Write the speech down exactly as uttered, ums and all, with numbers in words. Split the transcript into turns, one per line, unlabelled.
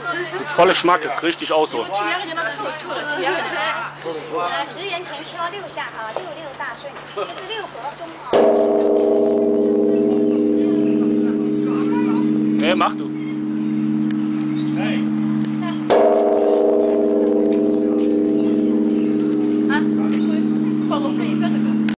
Sieht voller Geschmack, ist richtig aus so.
呃，十元钱敲六下啊，六六大顺，就是六合中。
Nee, mach du.